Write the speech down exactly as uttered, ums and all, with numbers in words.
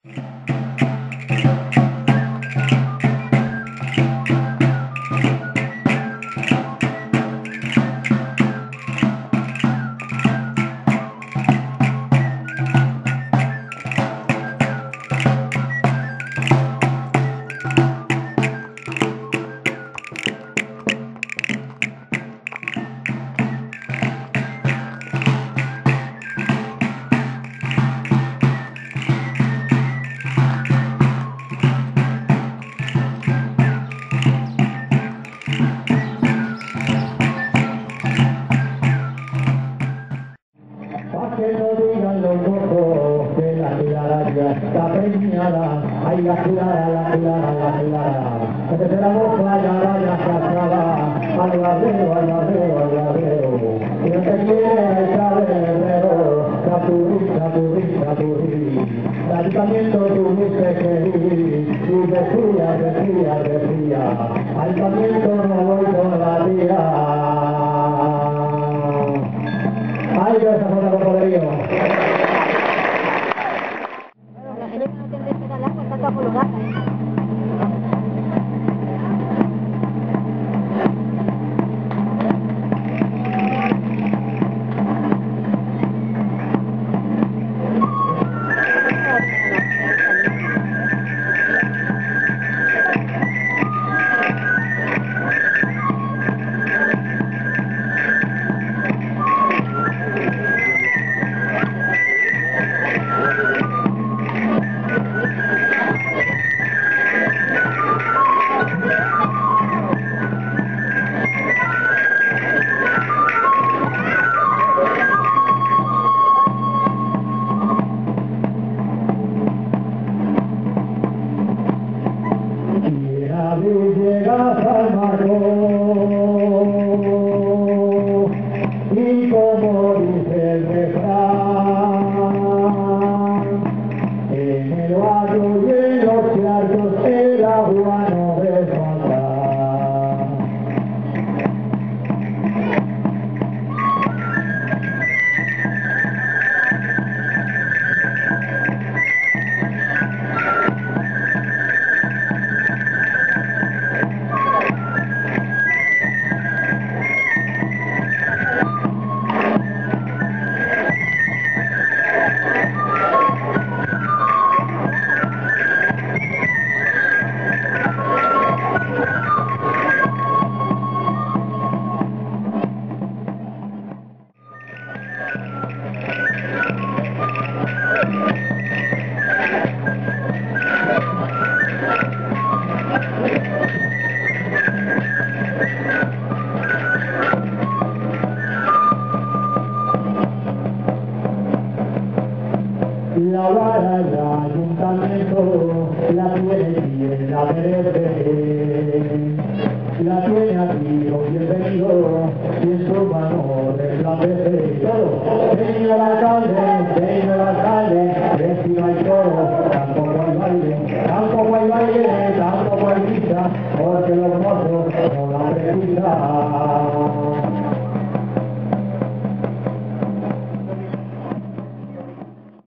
Que no digan los locos que la telaraña está preñada, ay la clara, la clara, la clara, que te la boca ya vaya casada, al ladrero, al ladrero, al ladrero, que no te quiere echar el herrero, capurrí, capurrí, capurrí, ayuntamiento tuviste que ir, y decía, decía, decía, ayuntamiento no voy todavía. ¡Ay, que esa foto con poderío! Bueno, la gente no tiene que esperar el agua, está toda colorada, ¿eh? Llegas al marco y como dice el refrán, en el barrio y en los charcos el agua no desfalta. La vara del ayuntamiento la tiene quien la merece, la tiene aquí con bienvenido y en su mano resplandece todo. Señor alcalde, señor alcalde, reciba el toro, tampoco hay baile, tampoco hay baile, tampoco hay misa, porque los mozos no la precisan.